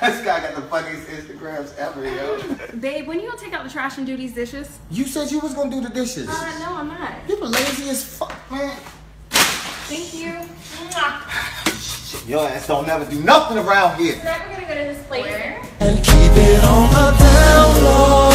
This guy got the funniest Instagrams ever, yo. Babe, when you gonna take out the trash and do these dishes? You said you was gonna do the dishes. No, I'm not. You're lazy as fuck, man. Thank you. Shit, your ass don't never do nothing around here. We're never gonna go to this place. And keep it on the down low.